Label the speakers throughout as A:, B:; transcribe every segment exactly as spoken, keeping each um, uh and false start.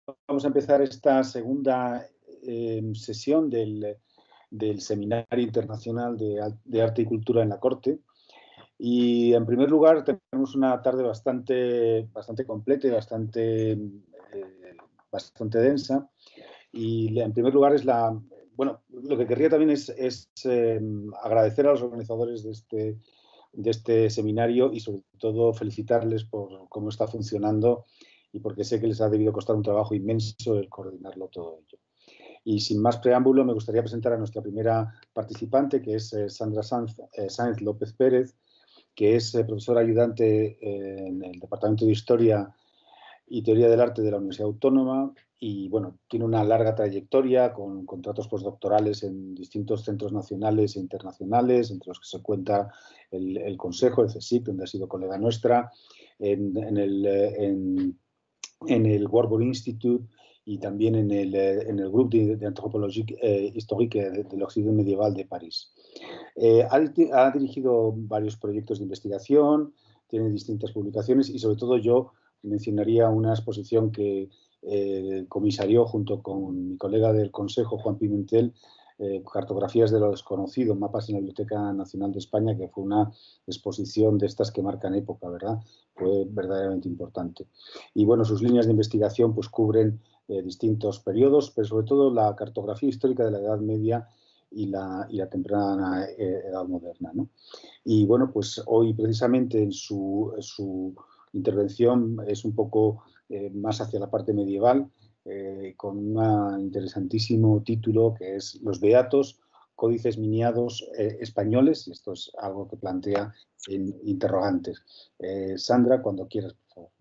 A: vamos a empezar esta segunda eh, sesión del, del Seminario Internacional de, de Arte y Cultura en la Corte. Y en primer lugar tenemos una tarde bastante, bastante completa y bastante, eh, bastante densa. Y en primer lugar es la... Bueno, lo que querría también es, es eh, agradecer a los organizadores de este, de este seminario y sobre todo felicitarles por cómo está funcionando y porque sé que les ha debido costar un trabajo inmenso el coordinarlo todo ello. Y sin más preámbulo, me gustaría presentar a nuestra primera participante, que es eh, Sandra Sanz, eh, Sáenz López Pérez, que es eh, profesora ayudante eh, en el Departamento de Historia y Teoría del Arte de la Universidad Autónoma y, bueno, tiene una larga trayectoria con contratos postdoctorales en distintos centros nacionales e internacionales, entre los que se cuenta el, el Consejo, el CSIC, donde ha sido colega nuestra, en, en, el, en, en el Warburg Institute y también en el, en el Grupo de, de Anthropologie eh, Historique de, del Occidente Medieval de París. Eh, ha, ha dirigido varios proyectos de investigación, tiene distintas publicaciones y, sobre todo, yo mencionaría una exposición que eh, comisarió junto con mi colega del Consejo, Juan Pimentel, eh, Cartografías de lo desconocido, mapas en la Biblioteca Nacional de España, que fue una exposición de estas que marcan época, ¿verdad? Fue verdaderamente importante. Y, bueno, sus líneas de investigación pues cubren eh, distintos periodos, pero sobre todo la cartografía histórica de la Edad Media y la, y la temprana eh, Edad Moderna, ¿no? Y, bueno, pues hoy precisamente en su, su intervención es un poco eh, más hacia la parte medieval, eh, con un interesantísimo título que es Los Beatos, códices miniados eh, españoles, y esto es algo que plantea en interrogantes. Eh, Sandra, cuando quieras, por favor.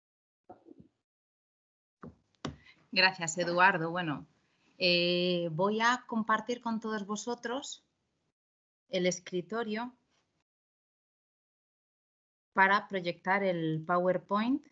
B: Gracias, Eduardo. Bueno, eh, voy a compartir con todos vosotros el escritorio para proyectar el PowerPoint.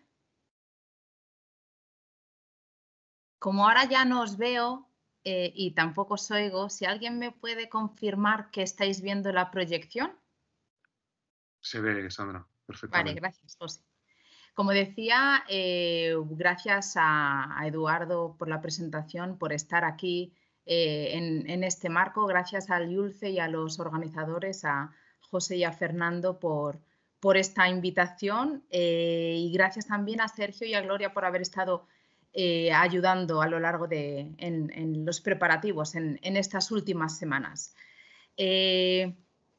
B: Como ahora ya no os veo eh, y tampoco os oigo, si alguien me puede confirmar que estáis viendo la proyección.
C: Se ve, Sandra, perfectamente.
B: Vale, gracias, José. Como decía, eh, gracias a, a Eduardo por la presentación, por estar aquí eh, en, en este marco, gracias al IULCE y a los organizadores, a José y a Fernando por, por esta invitación eh, y gracias también a Sergio y a Gloria por haber estado eh, ayudando a lo largo de en, en los preparativos en, en estas últimas semanas. Eh,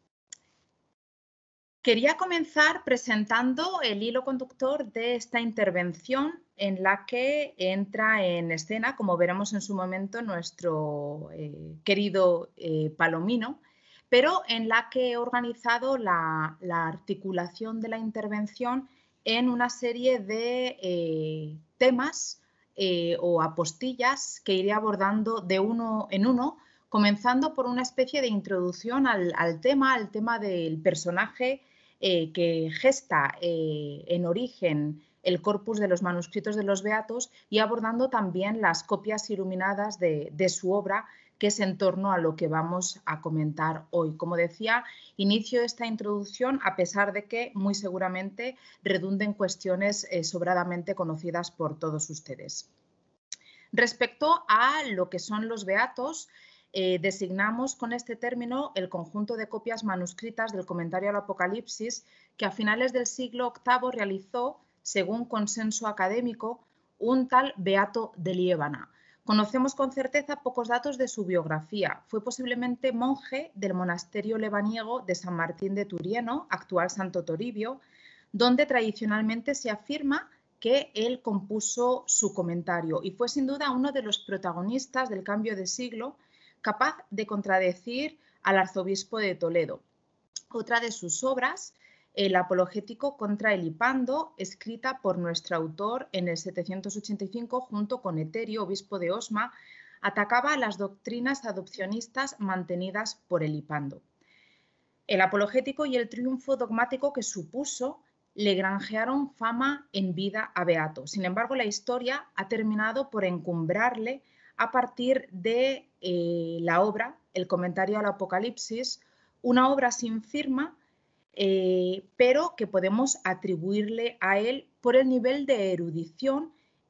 B: Quería comenzar presentando el hilo conductor de esta intervención en la que entra en escena, como veremos en su momento, nuestro eh, querido eh, Palomino, pero en la que he organizado la, la articulación de la intervención en una serie de eh, temas eh, o apostillas que iré abordando de uno en uno, comenzando por una especie de introducción al, al tema, al tema del personaje Eh, que gesta eh, en origen el corpus de los manuscritos de los Beatos y abordando también las copias iluminadas de, de su obra, que es en torno a lo que vamos a comentar hoy. Como decía, inicio esta introducción a pesar de que muy seguramente redunde en cuestiones eh, sobradamente conocidas por todos ustedes. Respecto a lo que son los Beatos, Eh, designamos con este término el conjunto de copias manuscritas del comentario al Apocalipsis que a finales del siglo octavo realizó, según consenso académico, un tal Beato de Liébana. Conocemos con certeza pocos datos de su biografía. Fue posiblemente monje del monasterio lebaniego de San Martín de Turieno, actual Santo Toribio, donde tradicionalmente se afirma que él compuso su comentario y fue sin duda uno de los protagonistas del cambio de siglo, capaz de contradecir al arzobispo de Toledo. Otra de sus obras, el Apologético contra Elipando, escrita por nuestro autor en el setecientos ochenta y cinco junto con Eterio, obispo de Osma, atacaba a las doctrinas adopcionistas mantenidas por Elipando. El Apologético y el triunfo dogmático que supuso le granjearon fama en vida a Beato. Sin embargo, la historia ha terminado por encumbrarle a partir de eh, la obra, el comentario al Apocalipsis, una obra sin firma, eh, pero que podemos atribuirle a él por el nivel de erudición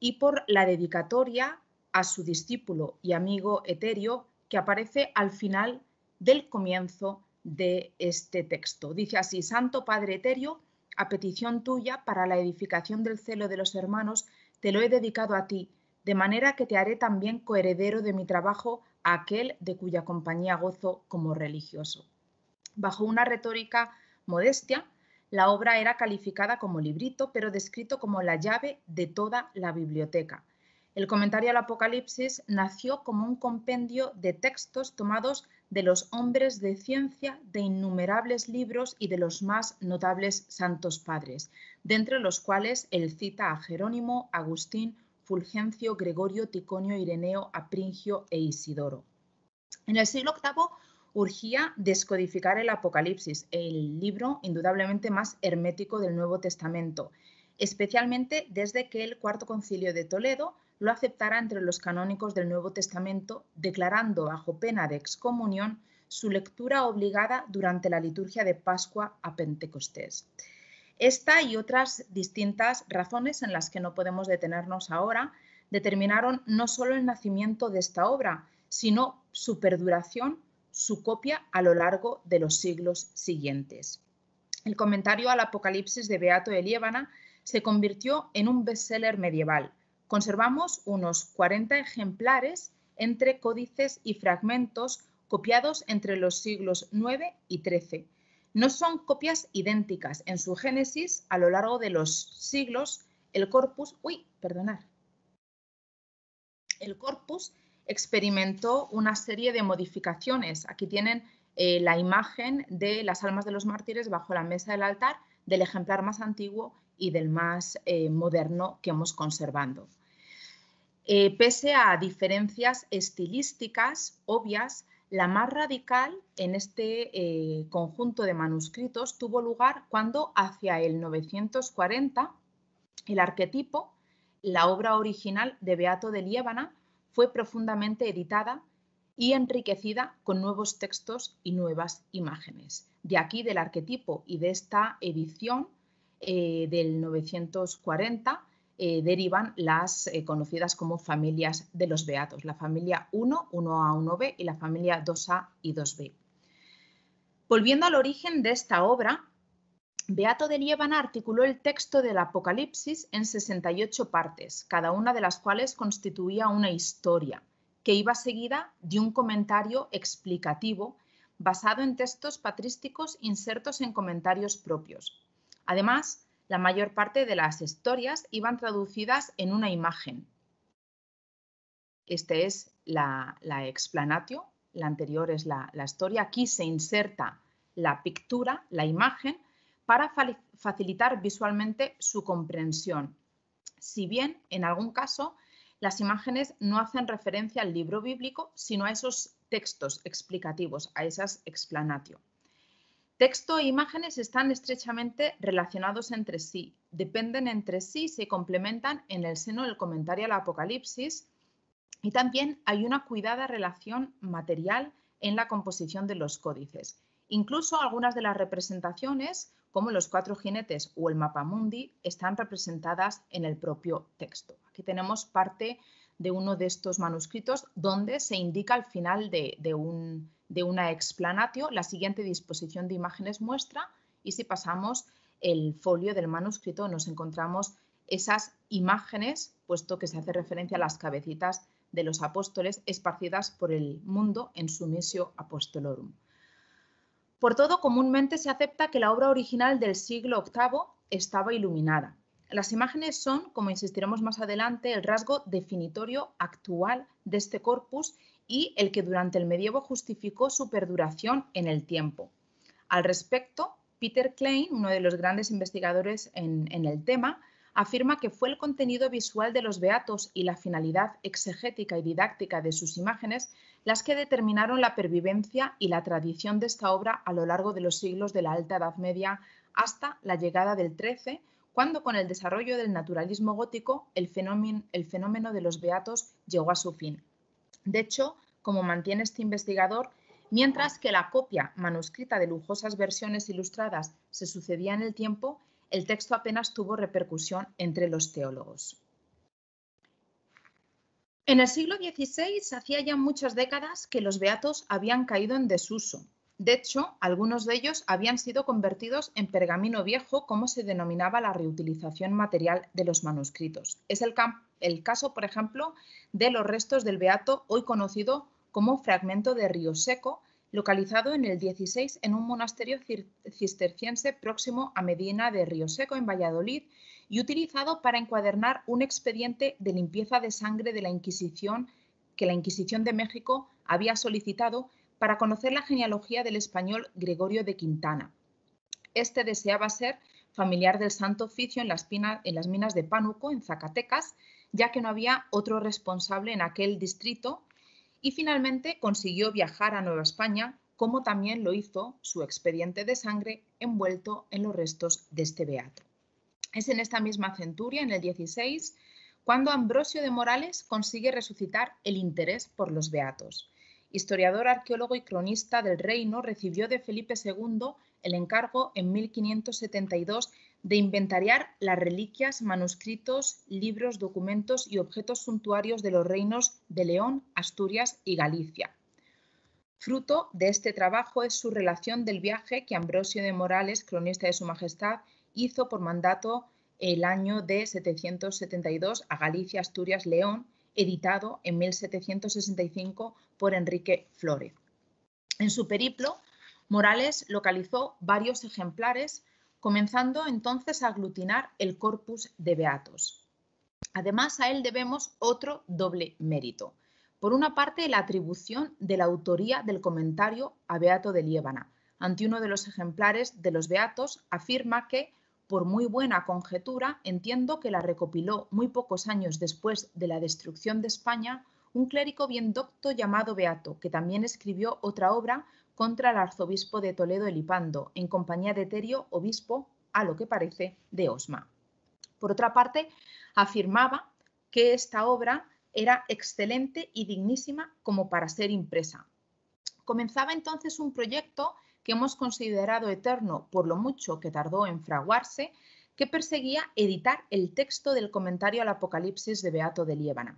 B: y por la dedicatoria a su discípulo y amigo Eterio que aparece al final del comienzo de este texto. Dice así: Santo Padre Eterio, a petición tuya para la edificación del celo de los hermanos, te lo he dedicado a ti, de manera que te haré también coheredero de mi trabajo a aquel de cuya compañía gozo como religioso. Bajo una retórica modestia, la obra era calificada como librito, pero descrito como la llave de toda la biblioteca. El comentario al Apocalipsis nació como un compendio de textos tomados de los hombres de ciencia de innumerables libros y de los más notables santos padres, de entre los cuales él cita a Jerónimo, Agustín, Fulgencio, Gregorio, Ticonio, Ireneo, Apringio e Isidoro. En el siglo octavo urgía descodificar el Apocalipsis, el libro indudablemente más hermético del Nuevo Testamento, especialmente desde que el Cuarto Concilio de Toledo lo aceptara entre los canónicos del Nuevo Testamento, declarando bajo pena de excomunión su lectura obligada durante la liturgia de Pascua a Pentecostés. Esta y otras distintas razones en las que no podemos detenernos ahora determinaron no solo el nacimiento de esta obra, sino su perduración, su copia a lo largo de los siglos siguientes. El comentario al Apocalipsis de Beato de Liébana se convirtió en un bestseller medieval. Conservamos unos cuarenta ejemplares entre códices y fragmentos copiados entre los siglos nueve y trece. No son copias idénticas. En su génesis, a lo largo de los siglos, el corpus, uy, perdonad, el corpus experimentó una serie de modificaciones. Aquí tienen eh, la imagen de las almas de los mártires bajo la mesa del altar, del ejemplar más antiguo y del más eh, moderno que hemos conservando. Eh, pese a diferencias estilísticas obvias, la más radical en este eh, conjunto de manuscritos tuvo lugar cuando, hacia el novecientos cuarenta, el arquetipo, la obra original de Beato de Liébana, fue profundamente editada y enriquecida con nuevos textos y nuevas imágenes. De aquí, del arquetipo y de esta edición eh, del novecientos cuarenta, eh, derivan las eh, conocidas como familias de los beatos, la familia uno, uno A, uno B y la familia dos A y dos B. Volviendo al origen de esta obra, Beato de Liébana articuló el texto del Apocalipsis en sesenta y ocho partes, cada una de las cuales constituía una historia, que iba seguida de un comentario explicativo basado en textos patrísticos insertos en comentarios propios. Además, la mayor parte de las historias iban traducidas en una imagen. Este es la, la explanatio, la anterior es la, la historia. Aquí se inserta la pictura, la imagen, para facilitar visualmente su comprensión. Si bien, en algún caso, las imágenes no hacen referencia al libro bíblico, sino a esos textos explicativos, a esas explanatio. Texto e imágenes están estrechamente relacionados entre sí, dependen entre sí y se complementan en el seno del comentario al Apocalipsis, y también hay una cuidada relación material en la composición de los códices. Incluso algunas de las representaciones, como los cuatro jinetes o el mapamundi, están representadas en el propio texto. Aquí tenemos parte de uno de estos manuscritos donde se indica al final de, de, un, de una explanatio la siguiente disposición de imágenes muestra, y si pasamos el folio del manuscrito nos encontramos esas imágenes, puesto que se hace referencia a las cabecitas de los apóstoles esparcidas por el mundo en su missio apostolorum. Por todo, comúnmente se acepta que la obra original del siglo octavo estaba iluminada. Las imágenes son, como insistiremos más adelante, el rasgo definitorio actual de este corpus y el que durante el medievo justificó su perduración en el tiempo. Al respecto, Peter Klein, uno de los grandes investigadores en, en el tema, afirma que fue el contenido visual de los beatos y la finalidad exegética y didáctica de sus imágenes las que determinaron la pervivencia y la tradición de esta obra a lo largo de los siglos de la Alta Edad Media hasta la llegada del trece, cuando con el desarrollo del naturalismo gótico el fenómeno, el fenómeno de los beatos llegó a su fin. De hecho, como mantiene este investigador, mientras que la copia manuscrita de lujosas versiones ilustradas se sucedía en el tiempo, el texto apenas tuvo repercusión entre los teólogos. En el siglo dieciséis hacía ya muchas décadas que los beatos habían caído en desuso. De hecho, algunos de ellos habían sido convertidos en pergamino viejo, como se denominaba la reutilización material de los manuscritos. Es el, el caso, por ejemplo, de los restos del beato hoy conocido como fragmento de Río Seco, localizado en el dieciséis en un monasterio cisterciense próximo a Medina de Río Seco, en Valladolid, y utilizado para encuadernar un expediente de limpieza de sangre de la Inquisición que la Inquisición de México había solicitado para conocer la genealogía del español Gregorio de Quintana. Este deseaba ser familiar del Santo Oficio en las, pinas, en las minas de Pánuco, en Zacatecas, ya que no había otro responsable en aquel distrito, y finalmente consiguió viajar a Nueva España, como también lo hizo su expediente de sangre envuelto en los restos de este beato. Es en esta misma centuria, en el dieciséis, cuando Ambrosio de Morales consigue resucitar el interés por los beatos. Historiador, arqueólogo y cronista del reino, recibió de Felipe segundo el encargo en mil quinientos setenta y dos de inventariar las reliquias, manuscritos, libros, documentos y objetos suntuarios de los reinos de León, Asturias y Galicia. Fruto de este trabajo es su relación del viaje que Ambrosio de Morales, cronista de su majestad, hizo por mandato el año de setecientos setenta y dos a Galicia, Asturias, León, editado en mil setecientos sesenta y cinco por Enrique Flórez. En su periplo, Morales localizó varios ejemplares, comenzando entonces a aglutinar el corpus de beatos. Además, a él debemos otro doble mérito. Por una parte, la atribución de la autoría del comentario a Beato de Liébana. Ante uno de los ejemplares de los beatos, afirma que, por muy buena conjetura, entiendo que la recopiló muy pocos años después de la destrucción de España un clérigo bien docto llamado Beato, que también escribió otra obra contra el arzobispo de Toledo Elipando, en compañía de Terio, obispo, a lo que parece, de Osma. Por otra parte, afirmaba que esta obra era excelente y dignísima como para ser impresa. Comenzaba entonces un proyecto que hemos considerado eterno por lo mucho que tardó en fraguarse, que perseguía editar el texto del comentario al Apocalipsis de Beato de Liébana.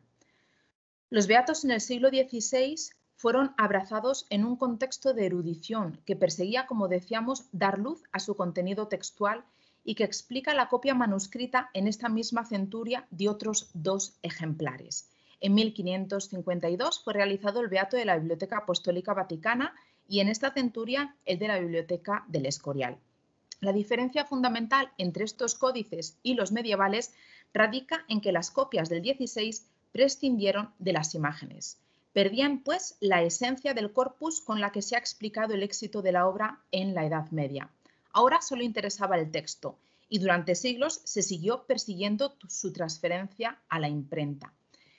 B: Los beatos en el siglo dieciséis fueron abrazados en un contexto de erudición que perseguía, como decíamos, dar luz a su contenido textual y que explica la copia manuscrita en esta misma centuria de otros dos ejemplares. En mil quinientos cincuenta y dos fue realizado el beato de la Biblioteca Apostólica Vaticana y en esta centuria el de la Biblioteca del Escorial. La diferencia fundamental entre estos códices y los medievales radica en que las copias del dieciséis prescindieron de las imágenes. Perdían, pues, la esencia del corpus con la que se ha explicado el éxito de la obra en la Edad Media. Ahora solo interesaba el texto y durante siglos se siguió persiguiendo su transferencia a la imprenta.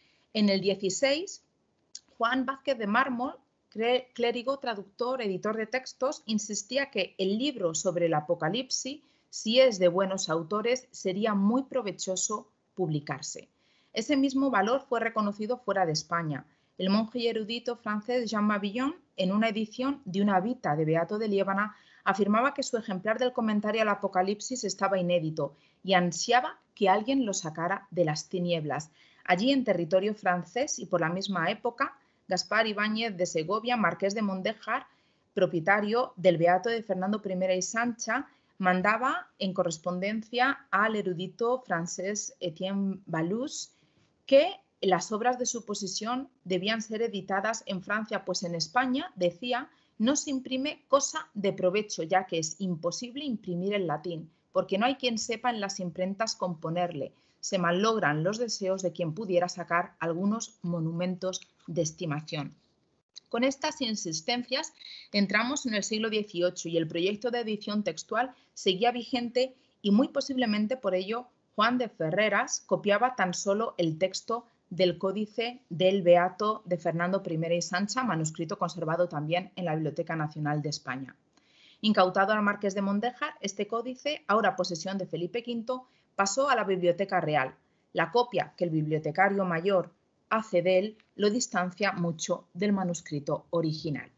B: En el dieciséis, Juan Vázquez de Mármol, clérigo, traductor, editor de textos, insistía que el libro sobre el Apocalipsis, si es de buenos autores, sería muy provechoso publicarse. Ese mismo valor fue reconocido fuera de España. El monje y erudito francés Jean Mabillon, en una edición de una vita de Beato de Liébana, afirmaba que su ejemplar del comentario al Apocalipsis estaba inédito y ansiaba que alguien lo sacara de las tinieblas. Allí, en territorio francés y por la misma época, Gaspar Ibáñez de Segovia, marqués de Mondéjar, propietario del Beato de Fernando primera y Sancha, mandaba en correspondencia al erudito francés Etienne Balus que las obras de su posesión debían ser editadas en Francia, pues en España, decía, no se imprime cosa de provecho, ya que es imposible imprimir el latín, porque no hay quien sepa en las imprentas componerle. Se malogran los deseos de quien pudiera sacar algunos monumentos de estimación. Con estas insistencias entramos en el siglo dieciocho y el proyecto de edición textual seguía vigente y muy posiblemente por ello Juan de Ferreras copiaba tan solo el texto del Códice del Beato de Fernando primera y Sancha, manuscrito conservado también en la Biblioteca Nacional de España. Incautado al marqués de Mondéjar, este códice, ahora posesión de Felipe quinto, pasó a la Biblioteca Real. La copia que el bibliotecario mayor hace de él lo distancia mucho del manuscrito original.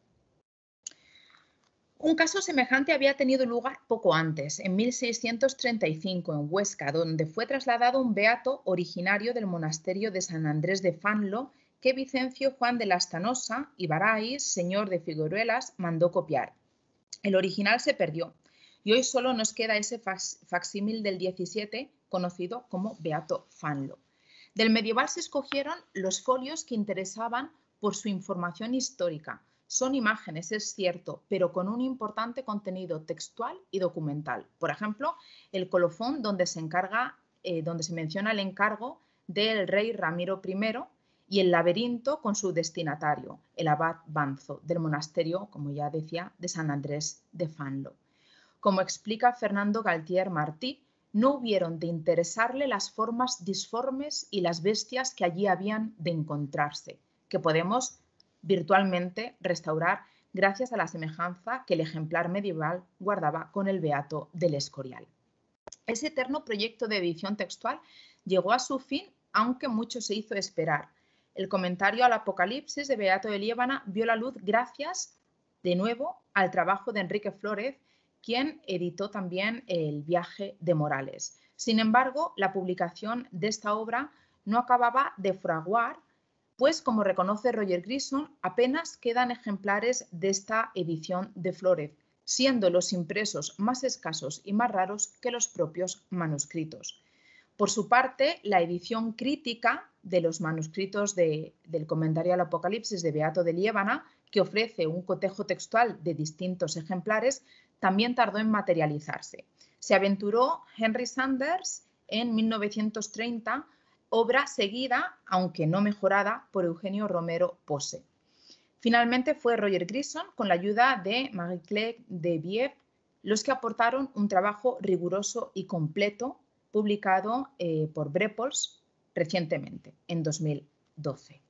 B: Un caso semejante había tenido lugar poco antes, en mil seiscientos treinta y cinco, en Huesca, donde fue trasladado un beato originario del monasterio de San Andrés de Fanlo, que Vicencio Juan de Lastanosa y Barais, señor de Figueruelas, mandó copiar. El original se perdió y hoy solo nos queda ese facsímil del diecisiete conocido como Beato Fanlo. Del medieval se escogieron los folios que interesaban por su información histórica. Son imágenes, es cierto, pero con un importante contenido textual y documental. Por ejemplo, el colofón donde se, encarga, eh, donde se menciona el encargo del rey Ramiro primero y el laberinto con su destinatario, el abad Banzo, del monasterio, como ya decía, de San Andrés de Fanlo. Como explica Fernando Galtier Martí, no hubieron de interesarle las formas disformes y las bestias que allí habían de encontrarse, que podemos virtualmente restaurar gracias a la semejanza que el ejemplar medieval guardaba con el Beato del Escorial. Ese eterno proyecto de edición textual llegó a su fin, aunque mucho se hizo esperar. El comentario al Apocalipsis de Beato de Liébana vio la luz gracias, de nuevo, al trabajo de Enrique Flórez, quien editó también El viaje de Morales. Sin embargo, la publicación de esta obra no acababa de fraguar, pues, como reconoce Roger Grison, apenas quedan ejemplares de esta edición de Flórez, siendo los impresos más escasos y más raros que los propios manuscritos. Por su parte, la edición crítica de los manuscritos de, del comentario al Apocalipsis de Beato de Liébana, que ofrece un cotejo textual de distintos ejemplares, también tardó en materializarse. Se aventuró Henry Sanders en mil novecientos treinta, obra seguida, aunque no mejorada, por Eugenio Romero Pose. Finalmente fue Roger Grison, con la ayuda de Marie-Claire de Bièvre, los que aportaron un trabajo riguroso y completo, publicado eh, por Brepols recientemente, en dos mil doce.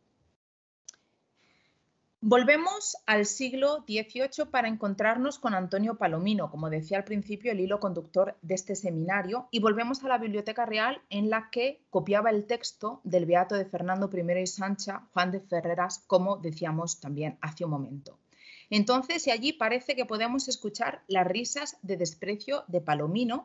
B: Volvemos al siglo dieciocho para encontrarnos con Antonio Palomino, como decía al principio, el hilo conductor de este seminario, y volvemos a la Biblioteca Real, en la que copiaba el texto del Beato de Fernando primero y Sancha, Juan de Ferreras, como decíamos también hace un momento. Entonces, y allí parece que podemos escuchar las risas de desprecio de Palomino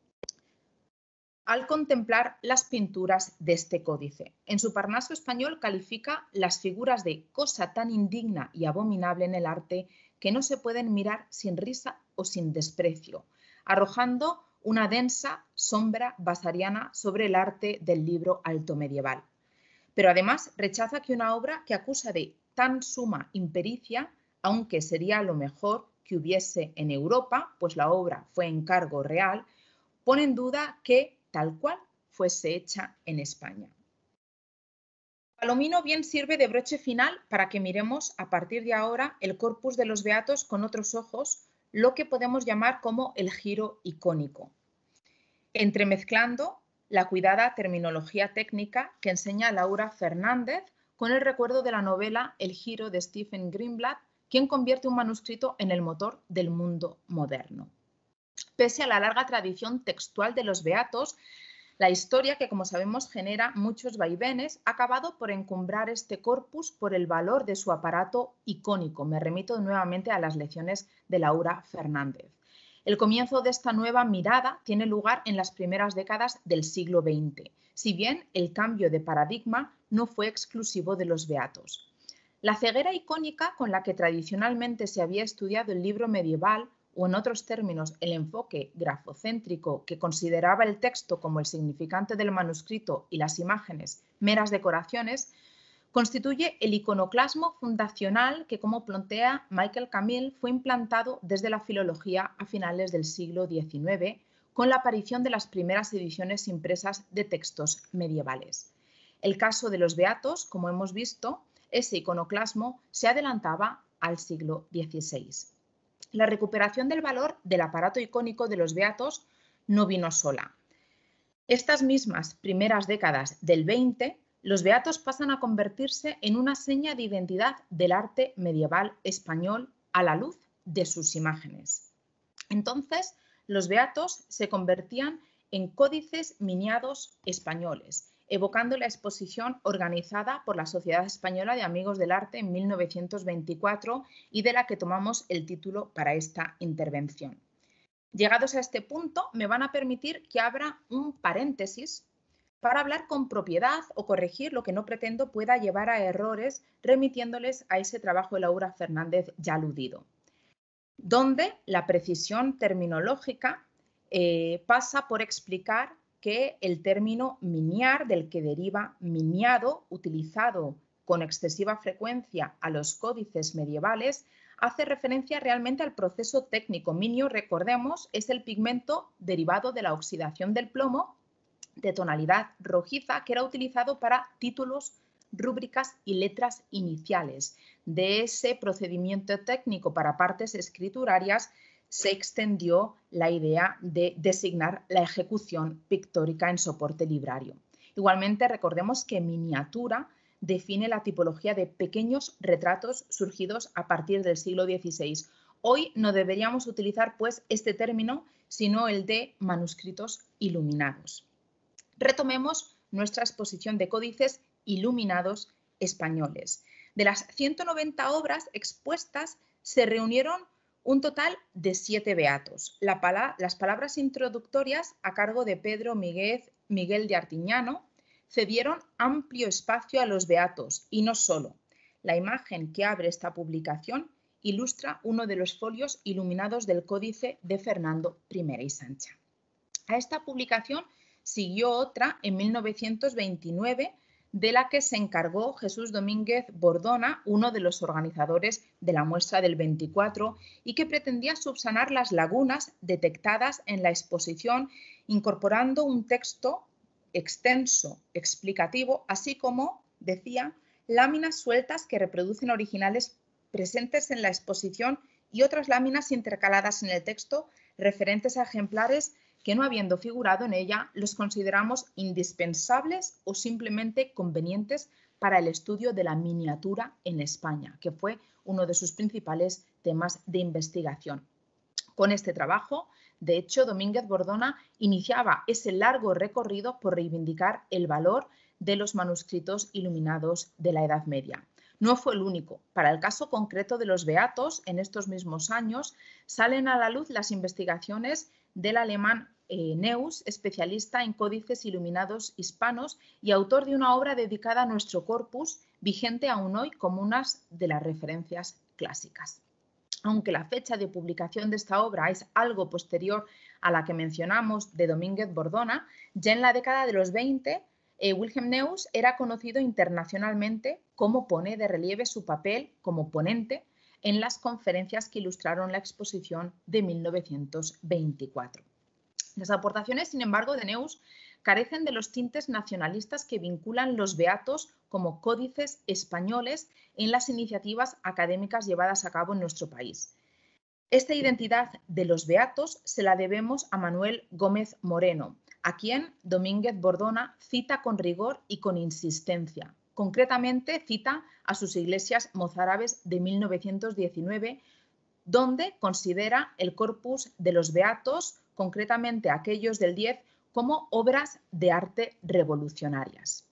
B: al contemplar las pinturas de este códice. En su Parnaso español califica las figuras de cosa tan indigna y abominable en el arte que no se pueden mirar sin risa o sin desprecio, arrojando una densa sombra basariana sobre el arte del libro alto medieval. Pero además rechaza que una obra que acusa de tan suma impericia, aunque sería lo mejor que hubiese en Europa, pues la obra fue encargo real, pone en duda que tal cual fuese hecha en España. Palomino bien sirve de broche final para que miremos a partir de ahora el corpus de los beatos con otros ojos, lo que podemos llamar como el giro icónico, entremezclando la cuidada terminología técnica que enseña Laura Fernández con el recuerdo de la novela El giro de Stephen Greenblatt, quien convierte un manuscrito en el motor del mundo moderno. Pese a la larga tradición textual de los beatos, la historia, que como sabemos genera muchos vaivenes, ha acabado por encumbrar este corpus por el valor de su aparato icónico. Me remito nuevamente a las lecciones de Laura Fernández. El comienzo de esta nueva mirada tiene lugar en las primeras décadas del siglo veinte, si bien el cambio de paradigma no fue exclusivo de los beatos. La ceguera icónica con la que tradicionalmente se había estudiado el libro medieval, o en otros términos el enfoque grafocéntrico que consideraba el texto como el significante del manuscrito y las imágenes meras decoraciones, constituye el iconoclasmo fundacional que, como plantea Michael Camille, fue implantado desde la filología a finales del siglo diecinueve con la aparición de las primeras ediciones impresas de textos medievales. El caso de los beatos, como hemos visto, ese iconoclasmo se adelantaba al siglo dieciséis. La recuperación del valor del aparato icónico de los beatos no vino sola. Estas mismas primeras décadas del veinte, los beatos pasan a convertirse en una seña de identidad del arte medieval español a la luz de sus imágenes. Entonces, los beatos se convertían en códices miniados españoles, evocando la exposición organizada por la Sociedad Española de Amigos del Arte en mil novecientos veinticuatro y de la que tomamos el título para esta intervención. Llegados a este punto, me van a permitir que abra un paréntesis para hablar con propiedad o corregir lo que no pretendo pueda llevar a errores, remitiéndoles a ese trabajo de Laura Fernández ya aludido, donde la precisión terminológica eh, pasa por explicar que el término miniar, del que deriva miniado, utilizado con excesiva frecuencia a los códices medievales, hace referencia realmente al proceso técnico. Minio, recordemos, es el pigmento derivado de la oxidación del plomo de tonalidad rojiza que era utilizado para títulos, rúbricas y letras iniciales. De ese procedimiento técnico para partes escriturarias se extendió la idea de designar la ejecución pictórica en soporte librario. Igualmente, recordemos que miniatura define la tipología de pequeños retratos surgidos a partir del siglo dieciséis. Hoy no deberíamos utilizar pues este término, sino el de manuscritos iluminados. Retomemos nuestra exposición de códices iluminados españoles. De las ciento noventa obras expuestas se reunieron un total de siete beatos. La pala las palabras introductorias a cargo de Pedro Miguel, Miguel de Artiñano cedieron amplio espacio a los beatos y no solo. La imagen que abre esta publicación ilustra uno de los folios iluminados del Códice de Fernando primera y Sancha. A esta publicación siguió otra en mil novecientos veintinueve, de la que se encargó Jesús Domínguez Bordona, uno de los organizadores de la muestra del veinticuatro, y que pretendía subsanar las lagunas detectadas en la exposición, incorporando un texto extenso, explicativo, así como, decía, láminas sueltas que reproducen originales presentes en la exposición y otras láminas intercaladas en el texto referentes a ejemplares que, no habiendo figurado en ella, los consideramos indispensables o simplemente convenientes para el estudio de la miniatura en España, que fue uno de sus principales temas de investigación. Con este trabajo, de hecho, Domínguez Bordona iniciaba ese largo recorrido por reivindicar el valor de los manuscritos iluminados de la Edad Media. No fue el único. Para el caso concreto de los beatos, en estos mismos años, salen a la luz las investigaciones del alemán eh, Neuss, especialista en códices iluminados hispanos y autor de una obra dedicada a nuestro corpus, vigente aún hoy como una de las referencias clásicas. Aunque la fecha de publicación de esta obra es algo posterior a la que mencionamos de Domínguez Bordona, ya en la década de los veinte, eh, Wilhelm Neuss era conocido internacionalmente, como pone de relieve su papel como ponente en las conferencias que ilustraron la exposición de mil novecientos veinticuatro. Las aportaciones, sin embargo, de Neuss carecen de los tintes nacionalistas que vinculan los beatos como códices españoles en las iniciativas académicas llevadas a cabo en nuestro país. Esta identidad de los beatos se la debemos a Manuel Gómez Moreno, a quien Domínguez Bordona cita con rigor y con insistencia. Concretamente cita a sus iglesias mozárabes de mil novecientos diecinueve, donde considera el corpus de los beatos, concretamente aquellos del diez, como obras de arte revolucionarias.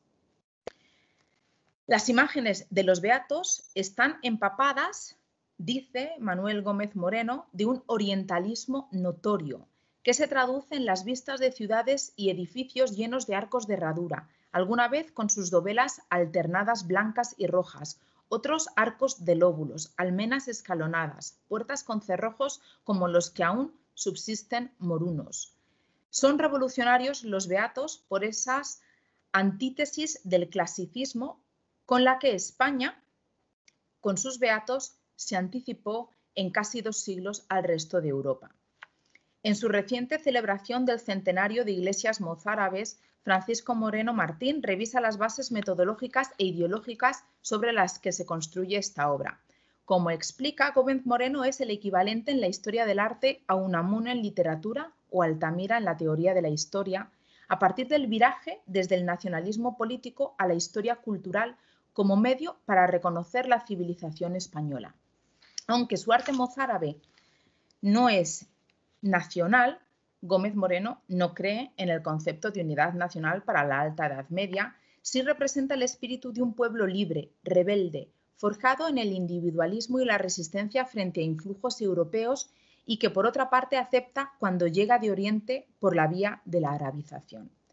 B: Las imágenes de los beatos están empapadas, dice Manuel Gómez Moreno, de un orientalismo notorio, que se traduce en las vistas de ciudades y edificios llenos de arcos de herradura, alguna vez con sus dovelas alternadas blancas y rojas, otros arcos de lóbulos, almenas escalonadas, puertas con cerrojos como los que aún subsisten morunos. Son revolucionarios los beatos por esas antítesis del clasicismo con la que España, con sus beatos, se anticipó en casi dos siglos al resto de Europa. En su reciente celebración del centenario de iglesias mozárabes, Francisco Moreno Martín revisa las bases metodológicas e ideológicas sobre las que se construye esta obra. Como explica, Gómez Moreno es el equivalente en la historia del arte a Unamuno en literatura o Altamira en la teoría de la historia, a partir del viraje desde el nacionalismo político a la historia cultural como medio para reconocer la civilización española. Aunque su arte mozárabe no es nacional, Gómez Moreno no cree en el concepto de unidad nacional para la Alta Edad Media, sí representa el espíritu de un pueblo libre, rebelde, forjado en el individualismo y la resistencia frente a influjos europeos y que por otra parte acepta cuando llega de Oriente por la vía de la arabización.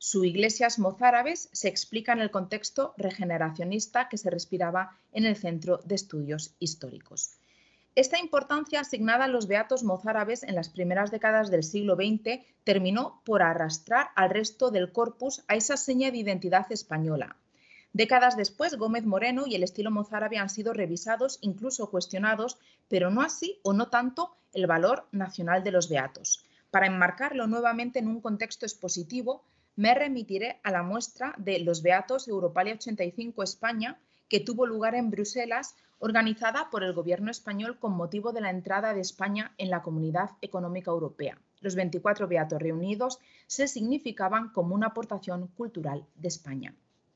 B: Su iglesias mozárabes se explica en el contexto regeneracionista que se respiraba en el Centro de Estudios Históricos. Esta importancia asignada a los beatos mozárabes en las primeras décadas del siglo veinte terminó por arrastrar al resto del corpus a esa seña de identidad española. Décadas después, Gómez Moreno y el estilo mozárabe han sido revisados, incluso cuestionados, pero no así o no tanto el valor nacional de los beatos. Para enmarcarlo nuevamente en un contexto expositivo, me remitiré a la muestra de Los Beatos Europalia ochenta y cinco España, que tuvo lugar en Bruselas, organizada por el Gobierno español con motivo de la entrada de España en la Comunidad Económica Europea. Los veinticuatro beatos reunidos se significaban como una aportación cultural de España.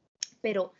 B: Pero,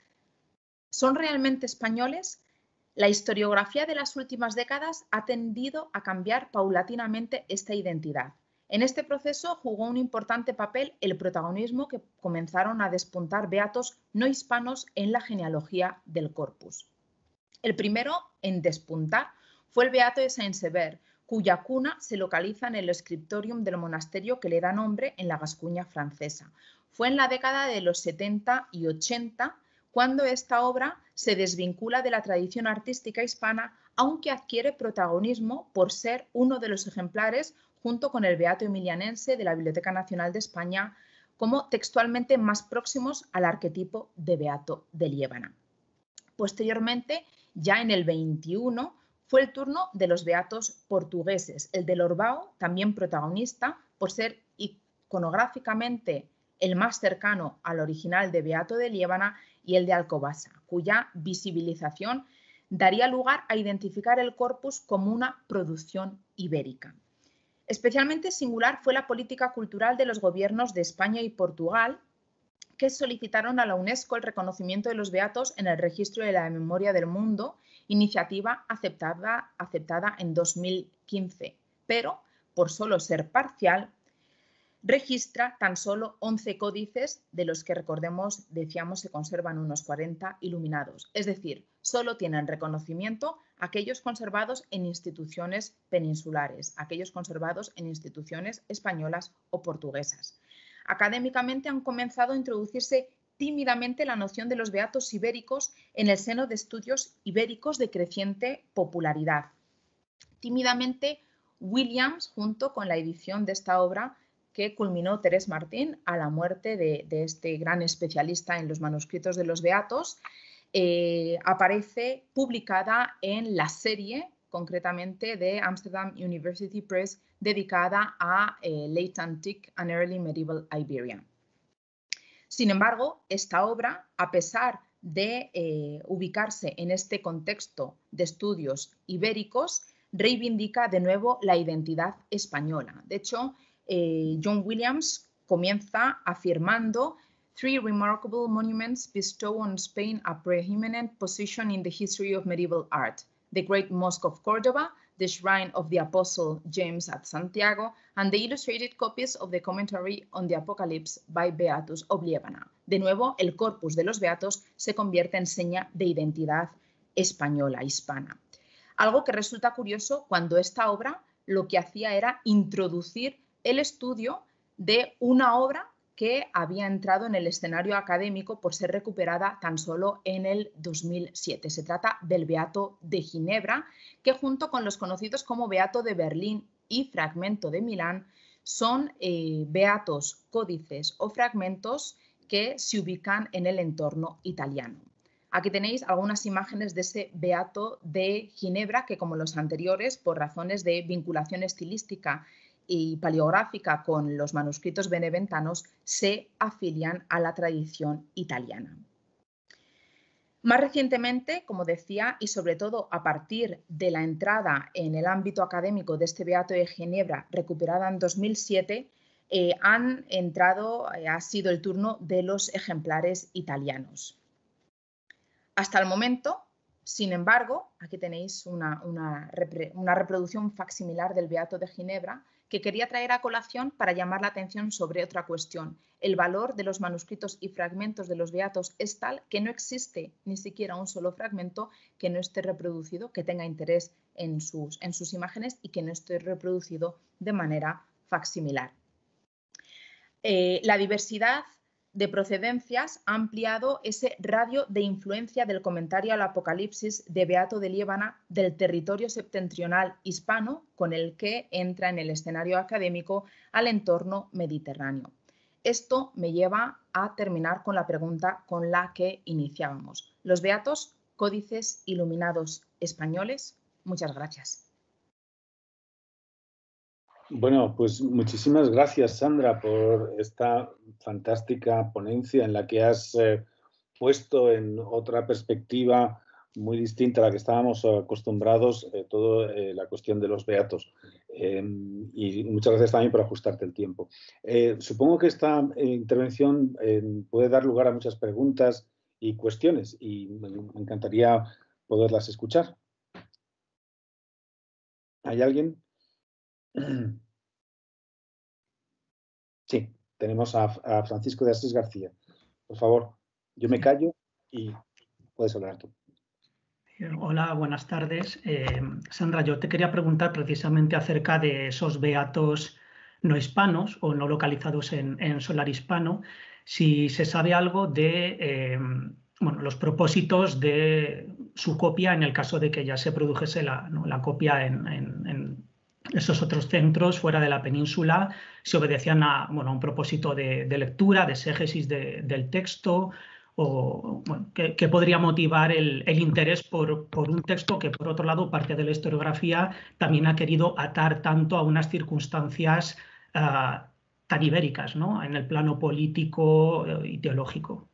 B: ¿son realmente españoles? La historiografía de las últimas décadas ha tendido a cambiar paulatinamente esta identidad. En este proceso jugó un importante papel el protagonismo que comenzaron a despuntar beatos no hispanos en la genealogía del corpus. El primero en despuntar fue el beato de Saint-Sever, cuya cuna se localiza en el scriptorium del monasterio que le da nombre en la Gascuña francesa. Fue en la década de los setenta y ochenta cuando esta obra se desvincula de la tradición artística hispana, aunque adquiere protagonismo por ser uno de los ejemplares, junto con el beato emilianense de la Biblioteca Nacional de España, como textualmente más próximos al arquetipo de beato de Liébana. Posteriormente, ya en el veintiuno, fue el turno de los beatos portugueses, el de Lorbao, también protagonista, por ser iconográficamente el más cercano al original de beato de Liébana, y el de Alcobaza, cuya visibilización daría lugar a identificar el corpus como una producción ibérica. Especialmente singular fue la política cultural de los gobiernos de España y Portugal, que solicitaron a la UNESCO el reconocimiento de los beatos en el registro de la memoria del mundo, iniciativa aceptada, aceptada en dos mil quince, pero por solo ser parcial, registra tan solo once códices, de los que, recordemos, decíamos, se conservan unos cuarenta iluminados. Es decir, solo tienen reconocimiento aquellos conservados en instituciones peninsulares, aquellos conservados en instituciones españolas o portuguesas. Académicamente han comenzado a introducirse tímidamente la noción de los beatos ibéricos en el seno de estudios ibéricos de creciente popularidad. Tímidamente, Williams, junto con la edición de esta obra, que culminó Terés Martín a la muerte de, de este gran especialista en los manuscritos de los beatos, eh, aparece publicada en la serie, concretamente de Amsterdam University Press, dedicada a eh, Late Antique and Early Medieval Iberia. Sin embargo, esta obra, a pesar de eh, ubicarse en este contexto de estudios ibéricos, reivindica de nuevo la identidad española. De hecho, eh, John Williams comienza afirmando: Three remarkable monuments bestow on Spain a preeminent position in the history of medieval art: the Great Mosque of Córdoba, the Shrine of the Apostle James at Santiago, and the illustrated copies of the Commentary on the Apocalypse by Beatus of Liébana. De nuevo, el corpus de los beatos se convierte en seña de identidad española, hispana. Algo que resulta curioso cuando esta obra lo que hacía era introducir el estudio de una obra que había entrado en el escenario académico por ser recuperada tan solo en el dos mil siete. Se trata del Beato de Ginebra, que junto con los conocidos como Beato de Berlín y Fragmento de Milán son eh, beatos, códices o fragmentos que se ubican en el entorno italiano. Aquí tenéis algunas imágenes de ese Beato de Ginebra que, como los anteriores, por razones de vinculación estilística y paleográfica con los manuscritos beneventanos, se afilian a la tradición italiana. Más recientemente, como decía, y sobre todo a partir de la entrada en el ámbito académico de este Beato de Ginebra, recuperada en dos mil siete, eh, han entrado, eh, ha sido el turno de los ejemplares italianos. Hasta el momento, sin embargo, aquí tenéis una, una, una reproducción facsimilar del Beato de Ginebra, que quería traer a colación para llamar la atención sobre otra cuestión. El valor de los manuscritos y fragmentos de los beatos es tal que no existe ni siquiera un solo fragmento que no esté reproducido, que tenga interés en sus, en sus imágenes y que no esté reproducido de manera facsimilar. Eh, la diversidad de procedencias ha ampliado ese radio de influencia del comentario al Apocalipsis de Beato de Liébana del territorio septentrional hispano con el que entra en el escenario académico al entorno mediterráneo. Esto me lleva a terminar con la pregunta con la que iniciábamos. ¿Los beatos, códices iluminados españoles? Muchas gracias.
A: Bueno, pues muchísimas gracias, Sandra, por esta fantástica ponencia en la que has eh, puesto en otra perspectiva muy distinta a la que estábamos acostumbrados, eh, toda eh, la cuestión de los beatos. Eh, y muchas gracias también por ajustarte el tiempo. Eh, supongo que esta eh, intervención eh, puede dar lugar a muchas preguntas y cuestiones y me, me encantaría poderlas escuchar. ¿Hay alguien? Sí, tenemos a, a Francisco de Asís García. Por favor, yo me callo y puedes hablar tú.
D: Hola, buenas tardes. Eh, Sandra, yo te quería preguntar precisamente acerca de esos beatos no hispanos o no localizados en, en solar hispano, si se sabe algo de eh, bueno, los propósitos de su copia en el caso de que ya se produjese la, ¿no? la copia en, en, en esos otros centros fuera de la península, si obedecían a, bueno, a un propósito de, de lectura, de exégesis de, del texto, o bueno, que, que podría motivar el, el interés por, por un texto que, por otro lado, parte de la historiografía también ha querido atar tanto a unas circunstancias uh, tan ibéricas, ¿no?, en el plano político uh, y teológico.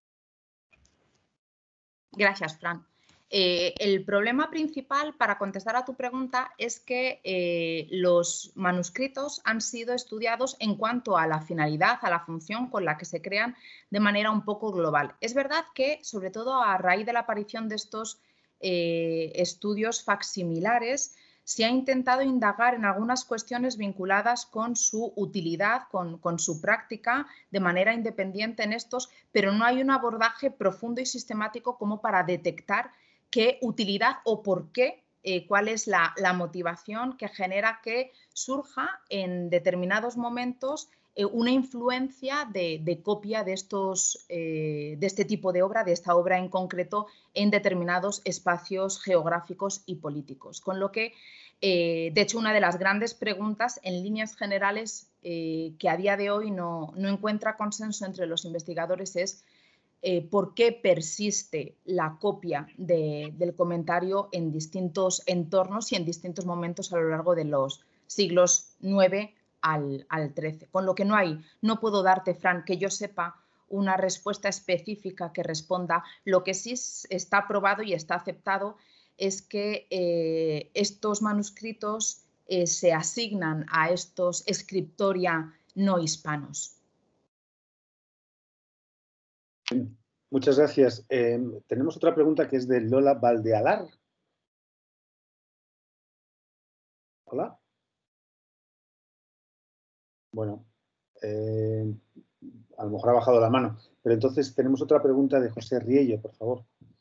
B: Gracias, Fran. Eh, el problema principal para contestar a tu pregunta es que eh, los manuscritos han sido estudiados en cuanto a la finalidad, a la función con la que se crean de manera un poco global. Es verdad que, sobre todo a raíz de la aparición de estos eh, estudios facsimilares, se ha intentado indagar en algunas cuestiones vinculadas con su utilidad, con, con su práctica de manera independiente en estos, pero no hay un abordaje profundo y sistemático como para detectar qué utilidad o por qué, eh, cuál es la, la motivación que genera que surja en determinados momentos eh, una influencia de, de copia de, estos, eh, de este tipo de obra, de esta obra en concreto, en determinados espacios geográficos y políticos. Con lo que, eh, de hecho, una de las grandes preguntas en líneas generales eh, que a día de hoy no, no encuentra consenso entre los investigadores es Eh, por qué persiste la copia de, del comentario en distintos entornos y en distintos momentos a lo largo de los siglos nueve al, al trece. Con lo que no hay, no puedo darte, Fran, que yo sepa una respuesta específica que responda. Lo que sí está probado y está aceptado es que eh, estos manuscritos eh, se asignan a estos scriptoria no hispanos.
A: Muchas gracias. Eh, tenemos otra pregunta que es de Lola Valdealar. Hola. Bueno, eh, a lo mejor ha bajado la mano, pero entonces tenemos otra pregunta de José Riello, por favor.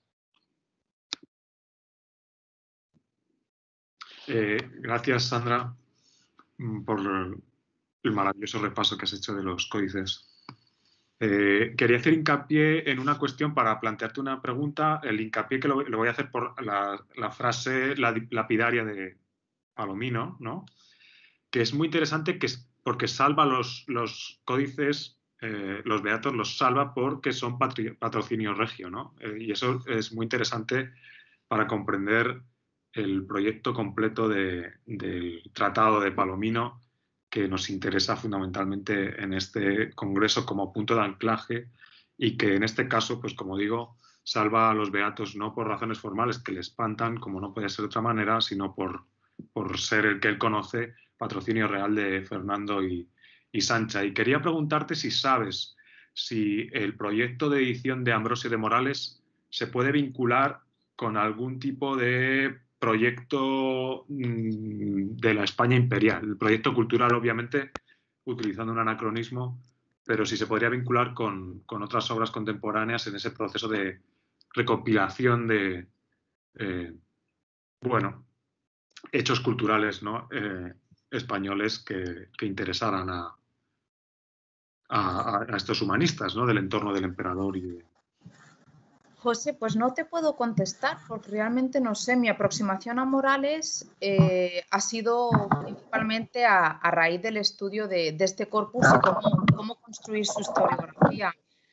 C: Eh, gracias, Sandra, por el maravilloso repaso que has hecho de los códices. Eh, quería hacer hincapié en una cuestión para plantearte una pregunta. El hincapié que lo, lo voy a hacer por la, la frase la, lapidaria de Palomino, ¿no?, que es muy interesante que es, porque salva los, los códices, eh, los beatos los salva porque son patri, patrocinio regio, ¿no? Eh, y eso es muy interesante para comprender el proyecto completo de, del Tratado de Palomino, que nos interesa fundamentalmente en este congreso como punto de anclaje y que en este caso, pues como digo, salva a los beatos no por razones formales que le espantan, como no puede ser de otra manera, sino por, por ser el que él conoce, patrocinio real de Fernando y, y Sancha. Y quería preguntarte si sabes si el proyecto de edición de Ambrosio de Morales se puede vincular con algún tipo de proyecto de la España imperial. El proyecto cultural, obviamente, utilizando un anacronismo, pero si se podría vincular con, con otras obras contemporáneas en ese proceso de recopilación de, eh, bueno, hechos culturales, ¿no?, eh, españoles que, que interesaran a, a, a estos humanistas, ¿no? Del entorno del emperador y de...
B: José, pues no te puedo contestar porque realmente no sé. Mi aproximación a Morales eh, ha sido principalmente a, a raíz del estudio de, de este corpus y cómo, cómo construir su historiografía.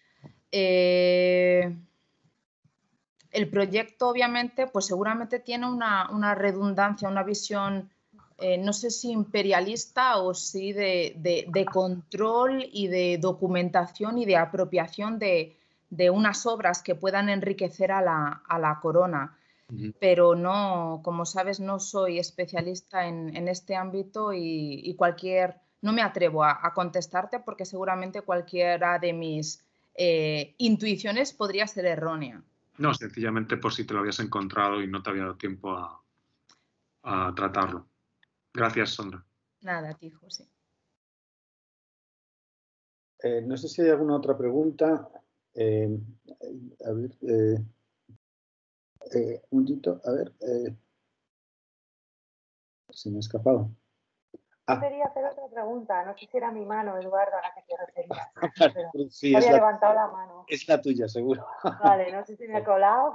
B: Eh, el proyecto, obviamente, pues seguramente tiene una, una redundancia, una visión, eh, no sé si imperialista o si de, de, de control y de documentación y de apropiación de de unas obras que puedan enriquecer a la, a la corona. Uh-huh. Pero no, como sabes, no soy especialista en, en este ámbito y, y cualquier, no me atrevo a, a contestarte porque seguramente cualquiera de mis eh, intuiciones podría ser errónea.
C: No, sencillamente por si te lo habías encontrado y no te había dado tiempo a, a tratarlo. Gracias, Sandra.
B: Nada, a ti, José.
A: Eh, no sé si hay alguna otra pregunta. Eh, a ver, eh, eh, un momentito, a ver, eh, se me ha escapado.
E: Ah. Quería hacer otra pregunta, no sé si era mi mano, Eduardo, a la que te referías. Pero
A: sí,
E: había
A: es la,
E: levantado la mano.
A: Es la tuya, seguro.
E: Vale, no sé si me he colado.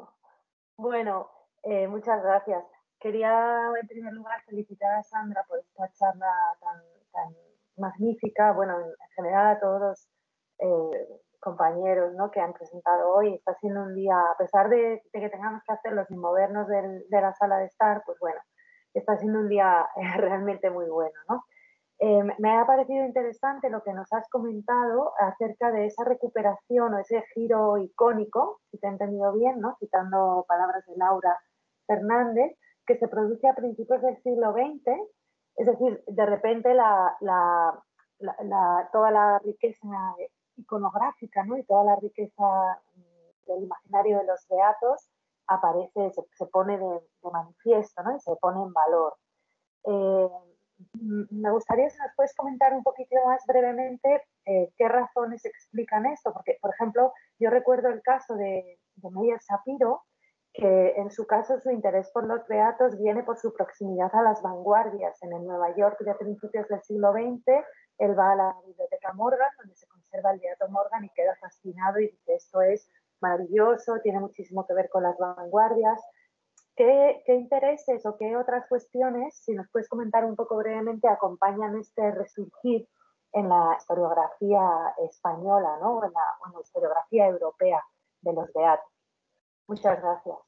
E: Bueno, eh, muchas gracias. Quería, en primer lugar, felicitar a Sandra por esta charla tan, tan magnífica. Bueno, en general a todos los eh, compañeros, ¿no?, que han presentado hoy. Está siendo un día, a pesar de, de que tengamos que hacerlo sin movernos del, de la sala de estar, pues bueno, está siendo un día eh, realmente muy bueno, ¿no? Eh, me ha parecido interesante lo que nos has comentado acerca de esa recuperación o ese giro icónico, si te he entendido bien, ¿no?, citando palabras de Laura Fernández, que se produce a principios del siglo veinte, es decir, de repente la, la, la, la, toda la riqueza iconográfica, ¿no?, y toda la riqueza del imaginario de los beatos aparece, se, se pone de, de manifiesto, ¿no?, y se pone en valor. Eh, me gustaría si nos puedes comentar un poquito más brevemente eh, qué razones explican esto, porque, por ejemplo, yo recuerdo el caso de, de Meyer Shapiro, que en su caso su interés por los beatos viene por su proximidad a las vanguardias. En el Nueva York de principios del siglo veinte, él va a la biblioteca Morgan, donde se conserva el Beato Morgan, y queda fascinado y dice, esto es maravilloso, tiene muchísimo que ver con las vanguardias. ¿Qué, ¿Qué intereses o qué otras cuestiones, si nos puedes comentar un poco brevemente, acompañan este resurgir en la historiografía española, ¿no?, o en la, o en la historiografía europea de los beatos? Muchas gracias.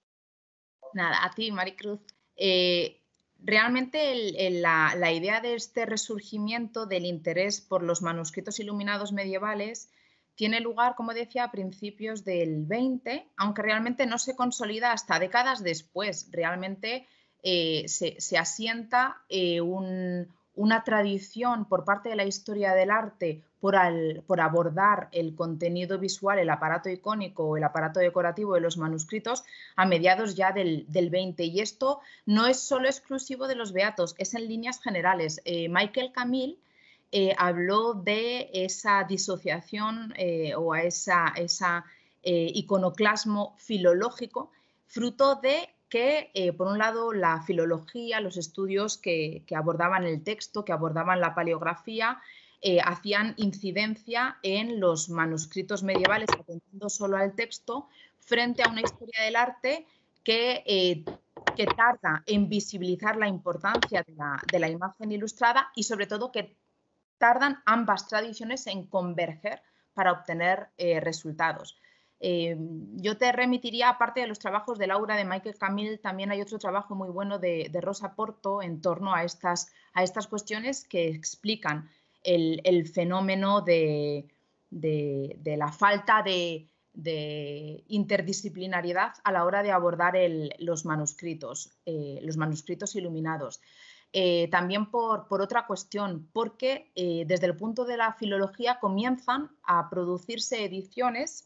B: Nada, a ti, Maricruz. Eh, realmente el, el, la, la idea de este resurgimiento del interés por los manuscritos iluminados medievales tiene lugar, como decía, a principios del veinte, aunque realmente no se consolida hasta décadas después. Realmente eh, se, se asienta eh, un, una tradición por parte de la historia del arte por, al, por abordar el contenido visual, el aparato icónico o el aparato decorativo de los manuscritos a mediados ya del, del veinte. Y esto no es solo exclusivo de los beatos, es en líneas generales. Eh, Michael Camille Eh, habló de esa disociación eh, o a esa, esa eh, iconoclasmo filológico, fruto de que, eh, por un lado, la filología, los estudios que, que abordaban el texto, que abordaban la paleografía, eh, hacían incidencia en los manuscritos medievales, atendiendo solo al texto, frente a una historia del arte que eh, que tarda en visibilizar la importancia de la, de la imagen ilustrada y, sobre todo, que tardan ambas tradiciones en converger para obtener eh, resultados. Eh, yo te remitiría, aparte de los trabajos de Laura, de Michael Camille, también hay otro trabajo muy bueno de, de Rosa Porto en torno a estas, a estas cuestiones que explican el, el fenómeno de, de, de la falta de, de interdisciplinariedad a la hora de abordar el, los manuscritos, eh, los manuscritos iluminados. Eh, también por, por otra cuestión, porque eh, desde el punto de la filología comienzan a producirse ediciones,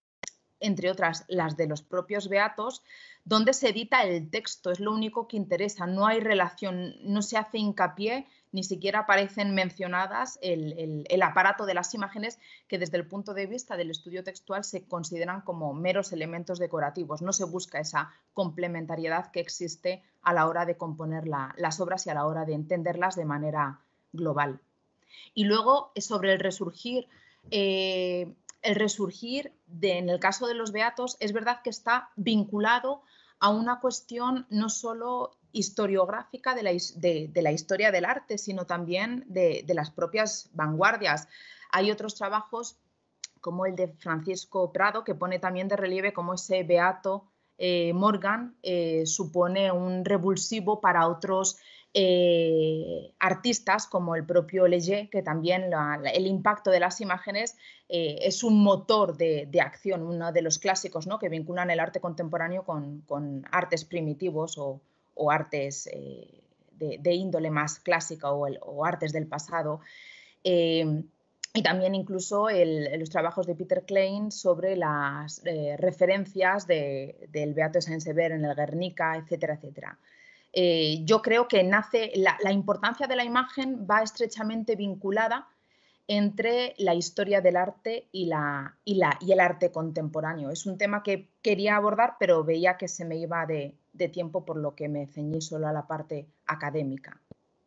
B: entre otras las de los propios beatos, donde se edita el texto, es lo único que interesa, no hay relación, no se hace hincapié, ni siquiera aparecen mencionadas el, el, el aparato de las imágenes que desde el punto de vista del estudio textual se consideran como meros elementos decorativos. No se busca esa complementariedad que existe a la hora de componer la, las obras y a la hora de entenderlas de manera global. Y luego, sobre el resurgir, eh, el resurgir de, en el caso de los beatos, es verdad que está vinculado a una cuestión no solo historiográfica de la, de, de la historia del arte, sino también de, de las propias vanguardias. Hay otros trabajos como el de Francisco Prado, que pone también de relieve cómo ese beato eh, Morgan eh, supone un revulsivo para otros eh, artistas como el propio Leger, que también la, la, el impacto de las imágenes eh, es un motor de, de acción, uno de los clásicos, ¿no?, que vinculan el arte contemporáneo con, con artes primitivos o, o artes eh, de, de índole más clásica o, el, o artes del pasado. Eh, y también incluso el, los trabajos de Peter Klein sobre las eh, referencias de, del Beato de Saint-Sever en el Guernica, etcétera, etcétera. Eh, yo creo que nace, la, la importancia de la imagen va estrechamente vinculada entre la historia del arte y, la, y, la, y el arte contemporáneo. Es un tema que quería abordar, pero veía que se me iba de, de tiempo, por lo que me ceñí solo a la parte académica.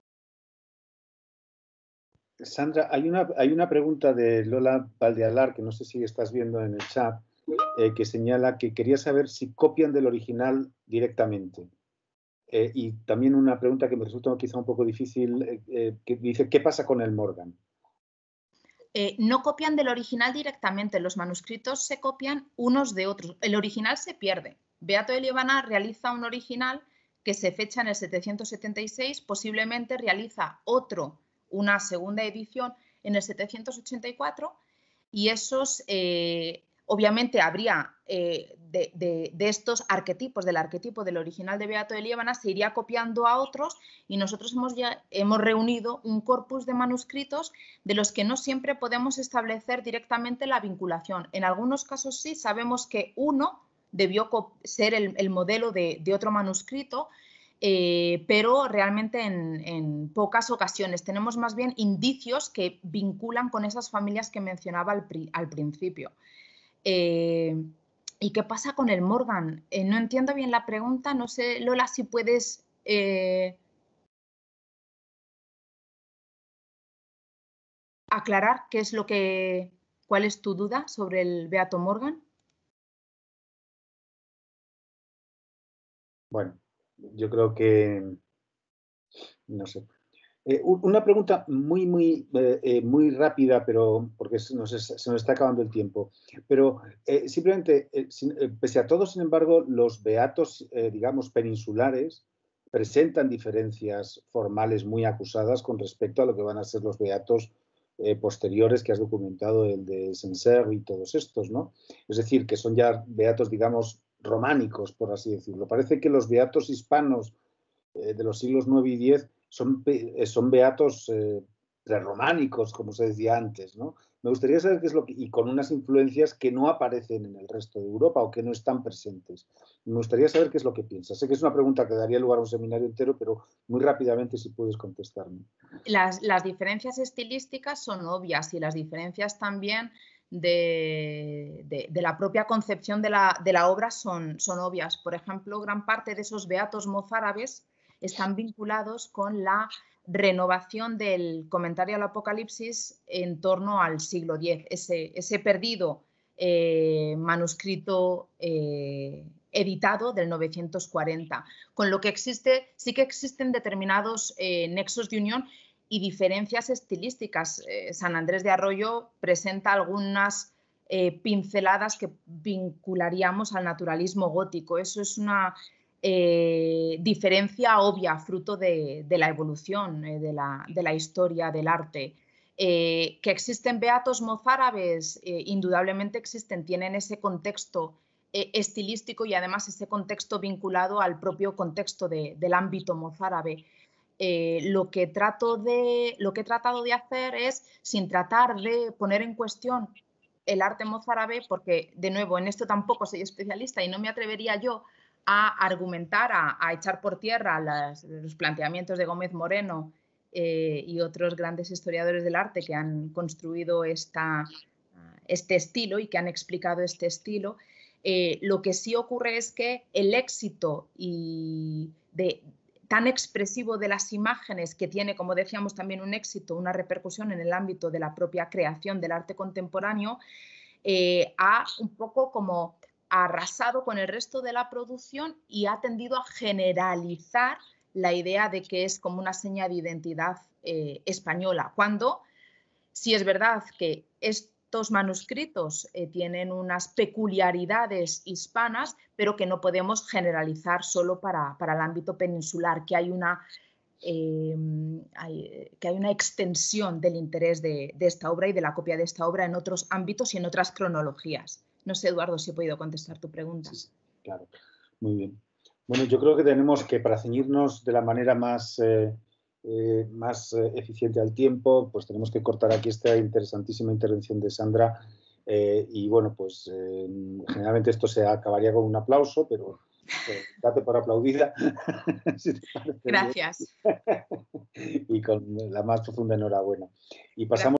A: Sandra, hay una, hay una pregunta de Lola Valdealar, que no sé si estás viendo en el chat, eh, que señala que quería saber si copian del original directamente. Eh, y también una pregunta que me resulta quizá un poco difícil, eh, eh, que dice, ¿qué pasa con el Morgan?
B: Eh, no copian del original directamente, los manuscritos se copian unos de otros. El original se pierde. Beato de Liébana realiza un original que se fecha en el setecientos setenta y seis, posiblemente realiza otro, una segunda edición en el setecientos ochenta y cuatro, y esos, eh, obviamente habría eh, de, de, de estos arquetipos, del arquetipo del original de Beato de Liébana, se iría copiando a otros, y nosotros hemos, ya, hemos reunido un corpus de manuscritos de los que no siempre podemos establecer directamente la vinculación. En algunos casos sí, sabemos que uno debió ser el, el modelo de, de otro manuscrito, Eh, pero realmente en, en pocas ocasiones. Tenemos más bien indicios que vinculan con esas familias que mencionaba al, pri, al principio. Eh, ¿Y qué pasa con el Morgan? Eh, no entiendo bien la pregunta, no sé, Lola, si puedes eh, aclarar qué es lo que, cuál es tu duda sobre el Beato Morgan.
A: Bueno, yo creo que, no sé. Eh, una pregunta muy, muy, eh, muy rápida, pero porque se nos, se nos está acabando el tiempo. Pero eh, simplemente, eh, sin, eh, pese a todo, sin embargo, los beatos, eh, digamos, peninsulares, presentan diferencias formales muy acusadas con respecto a lo que van a ser los beatos eh, posteriores que has documentado, el de Saint-Sever y todos estos, ¿no? Es decir, que son ya beatos, digamos, románicos, por así decirlo. Parece que los beatos hispanos eh, de los siglos nueve y diez son, son beatos eh, prerrománicos, como se decía antes, ¿no? Me gustaría saber qué es lo que, y con unas influencias que no aparecen en el resto de Europa o que no están presentes. Me gustaría saber qué es lo que piensas. Sé que es una pregunta que daría lugar a un seminario entero, pero muy rápidamente si puedes contestarme.
B: Las, las diferencias estilísticas son obvias, y las diferencias también de, de, de la propia concepción de la, de la obra son, son obvias. Por ejemplo, gran parte de esos beatos mozárabes están vinculados con la renovación del comentario al Apocalipsis en torno al siglo diez, ese, ese perdido eh, manuscrito eh, editado del novecientos cuarenta, con lo que existe, sí que existen determinados eh, nexos de unión y diferencias estilísticas. Eh, San Andrés de Arroyo presenta algunas eh, pinceladas que vincularíamos al naturalismo gótico. Eso es una eh, diferencia obvia, fruto de, de la evolución, eh, de, la, de la historia del arte. Eh, que existen beatos mozárabes, eh, indudablemente existen, tienen ese contexto eh, estilístico y además ese contexto vinculado al propio contexto de, del ámbito mozárabe. Eh, lo, que trato de, lo que he tratado de hacer es, sin tratar de poner en cuestión el arte mozárabe, porque de nuevo en esto tampoco soy especialista y no me atrevería yo a argumentar, a, a echar por tierra las, los planteamientos de Gómez Moreno eh, y otros grandes historiadores del arte que han construido esta, este estilo y que han explicado este estilo. Eh, lo que sí ocurre es que el éxito y de, tan expresivo de las imágenes, que tiene, como decíamos, también un éxito, una repercusión en el ámbito de la propia creación del arte contemporáneo, eh, ha un poco como arrasado con el resto de la producción y ha tendido a generalizar la idea de que es como una seña de identidad eh, española, cuando sí es verdad que estos manuscritos eh, tienen unas peculiaridades hispanas, pero que no podemos generalizar solo para, para el ámbito peninsular, que hay una, eh, hay, que hay una extensión del interés de, de esta obra y de la copia de esta obra en otros ámbitos y en otras cronologías. No sé, Eduardo, si he podido contestar tu pregunta.
A: Sí, claro, muy bien. Bueno, yo creo que tenemos que, para ceñirnos de la manera más, eh, eh, más eh, eficiente al tiempo, pues tenemos que cortar aquí esta interesantísima intervención de Sandra. Eh, y bueno, pues eh, generalmente esto se acabaría con un aplauso, pero eh, date por aplaudida. Si te parece bien.
B: Gracias.
A: Y con la más profunda enhorabuena. Y pasamos